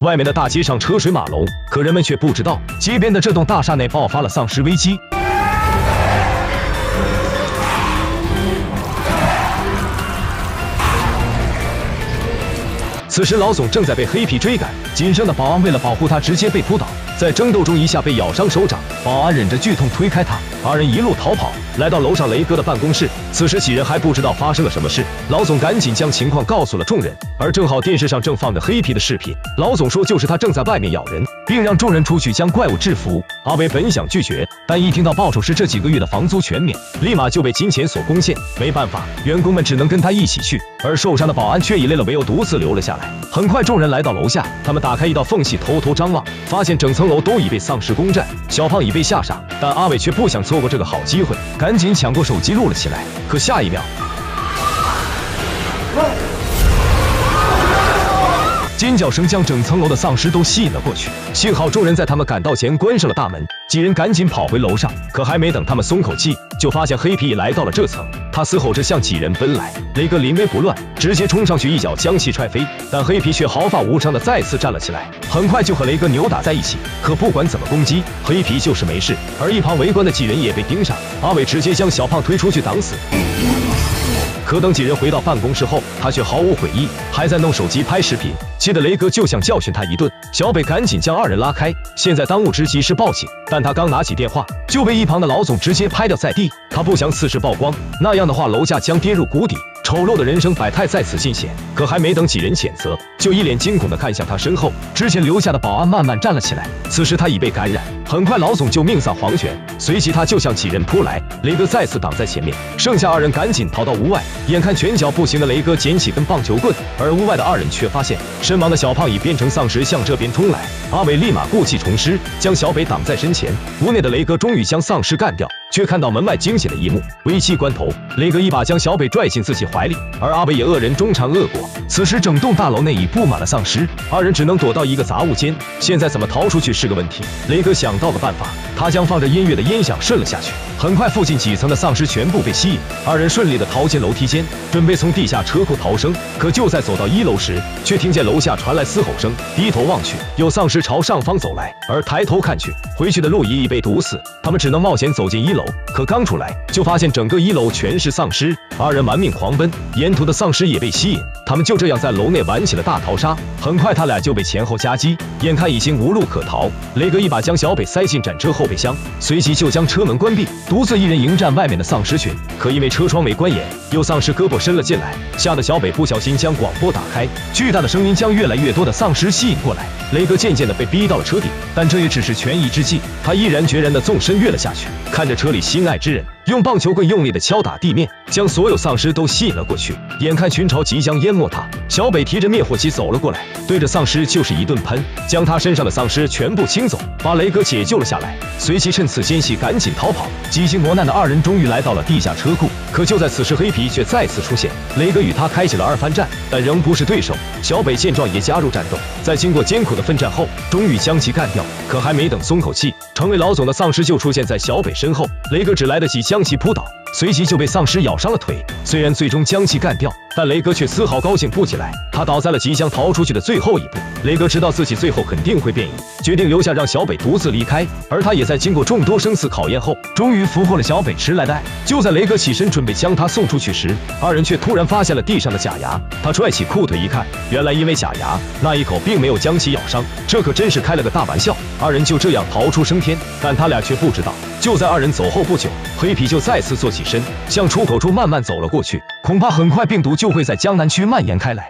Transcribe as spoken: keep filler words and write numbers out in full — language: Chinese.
外面的大街上车水马龙，可人们却不知道，街边的这栋大厦内爆发了丧尸危机。 此时，老总正在被黑皮追赶，仅剩的保安为了保护他，直接被扑倒。在争斗中，一下被咬伤手掌，保安忍着剧痛推开他，二人一路逃跑，来到楼上雷哥的办公室。此时几人还不知道发生了什么事，老总赶紧将情况告诉了众人。而正好电视上正放着黑皮的视频，老总说就是他正在外面咬人，并让众人出去将怪物制服。阿伟本想拒绝，但一听到报酬是这几个月的房租全免，立马就被金钱所攻陷。没办法，员工们只能跟他一起去，而受伤的保安却以累了为由独自留了下来。 很快，众人来到楼下，他们打开一道缝隙，偷偷张望，发现整层楼都已被丧尸攻占。小胖已被吓傻，但阿伟却不想错过这个好机会，赶紧抢过手机录了起来。可下一秒，尖叫声将整层楼的丧尸都吸引了过去。幸好众人在他们赶到前关上了大门，几人赶紧跑回楼上。可还没等他们松口气，就发现黑皮已来到了这层。 他嘶吼着向几人奔来，雷哥临危不乱，直接冲上去一脚将其踹飞，但黑皮却毫发无伤的再次站了起来，很快就和雷哥扭打在一起。可不管怎么攻击，黑皮就是没事。而一旁围观的几人也被盯上，阿伟直接将小胖推出去挡死。 可等几人回到办公室后，他却毫无悔意，还在弄手机拍视频，气得雷哥就想教训他一顿。小北赶紧将二人拉开，现在当务之急是报警，但他刚拿起电话，就被一旁的老总直接拍掉在地。他不想此事曝光，那样的话楼价将跌入谷底，丑陋的人生百态在此尽显。可还没等几人谴责，就一脸惊恐地看向他身后，之前留下的保安慢慢站了起来。此时他已被感染，很快老总就命丧黄泉，随即他就向几人扑来，雷哥再次挡在前面，剩下二人赶紧逃到屋外。 眼看拳脚不行的雷哥捡起根棒球棍，而屋外的二人却发现身亡的小胖已变成丧尸向这边冲来。阿伟立马故技重施，将小北挡在身前。屋内的雷哥终于将丧尸干掉，却看到门外惊险的一幕。危急关头，雷哥一把将小北拽进自己怀里，而阿伟也恶人终尝恶果。此时整栋大楼内已布满了丧尸，二人只能躲到一个杂物间。现在怎么逃出去是个问题。雷哥想到个办法，他将放着音乐的音响顺了下去。很快，附近几层的丧尸全部被吸引，二人顺利的逃进楼梯间。 准备从地下车库逃生，可就在走到一楼时，却听见楼下传来嘶吼声。低头望去，有丧尸朝上方走来，而抬头看去，回去的路已已被堵死。他们只能冒险走进一楼，可刚出来，就发现整个一楼全是丧尸。二人玩命狂奔，沿途的丧尸也被吸引。他们就这样在楼内玩起了大逃杀。很快，他俩就被前后夹击，眼看已经无路可逃。雷哥一把将小北塞进战车后备箱，随即就将车门关闭，独自一人迎战外面的丧尸群。可因为车窗没关严，有丧尸胳膊 伸了进来，吓得小北不小心将广播打开，巨大的声音将越来越多的丧尸吸引过来。雷哥渐渐的被逼到了车顶，但这也只是权宜之计，他毅然决然的纵身跃了下去，看着车里心爱之人用棒球棍用力的敲打地面，将所有丧尸都吸引了过去。眼看群潮即将淹没他，小北提着灭火器走了过来，对着丧尸就是一顿喷，将他身上的丧尸全部清走，把雷哥解救了下来。随即趁此间隙赶紧逃跑。几经磨难的二人终于来到了地下车库，可就在此时，黑皮却再次出现。雷哥与他开启了二番战，但仍不是对手。小北见状也加入战斗，在经过艰苦的奋战后，终于将其干掉。可还没等松口气，成为老总的丧尸就出现在小北身后，雷哥只来得及将其扑倒，随即就被丧尸咬伤了腿。虽然最终将其干掉，但雷哥却丝毫高兴不起来。他倒在了即将逃出去的最后一步。雷哥知道自己最后肯定会变异，决定留下让小北独自离开。而他也在经过众多生死考验后，终于俘获了小北迟来的爱。就在雷哥起身准备将他送出去时，二人却突然发现了地上的假牙。他拽起裤腿一看，原来因为假牙那一口并没有将其咬伤，这可真是开了个大玩笑。二人就这样逃出升天，但他俩却不知道，就在二人走后不久，黑皮就再次坐起身，向出口处慢慢走了过去。恐怕很快病毒就会在江南区蔓延开来。